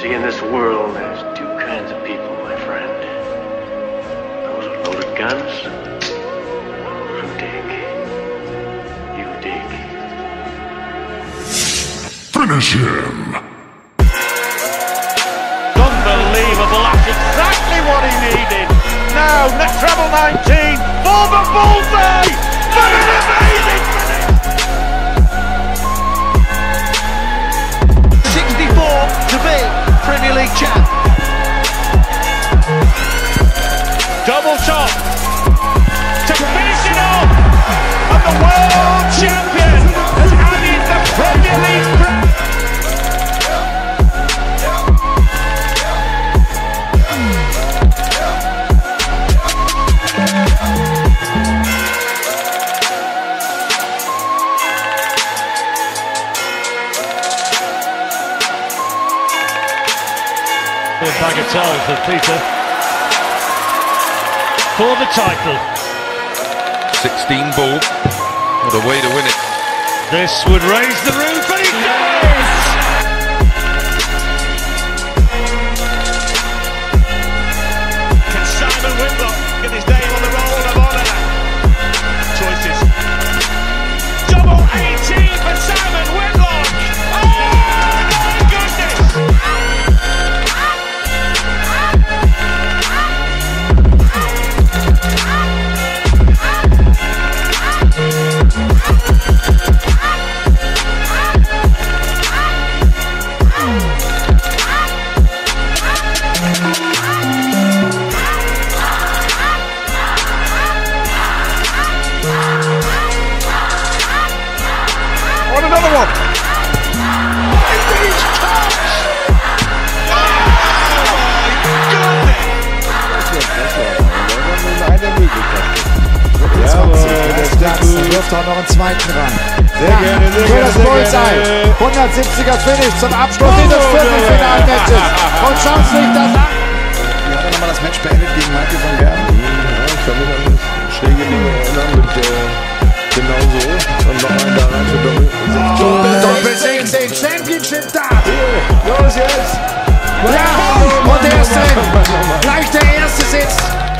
See, in this world, there's two kinds of people, my friend. Those with loaded guns, those who dig. You dig. Finish him! Unbelievable, that's exactly what he needed. Now, next treble 19, for the bullseye! For an amazing finish! 64 to be Premier League champ. Double top to finish it off, and the world champion has added the Premier League crown. Bagatelle for Peter for the title. 16 ball. What a way to win it. This would raise the roof, and he does! Can Simon Whitlock get his name on the roll of honour? Choices. Double 18 for Simon Whitlock! Oh my goodness! Another one. Dann wirft er noch einen zweiten ran. Sehr gerne, für das Bullseye. 170er Finish zum Abschluss dieses Viertelfinalmatches. Und schauen Sie sich das an. Wie hat er nochmal das Match beendet gegen Michael van Gerwen? Ja, ich kann mich an das schräge Ding erinnern mit genau so. Und noch einen da rein für Doppel 16 Championship da. Los jetzt! Ja, und der ist drin. Gleich der erste Sitz.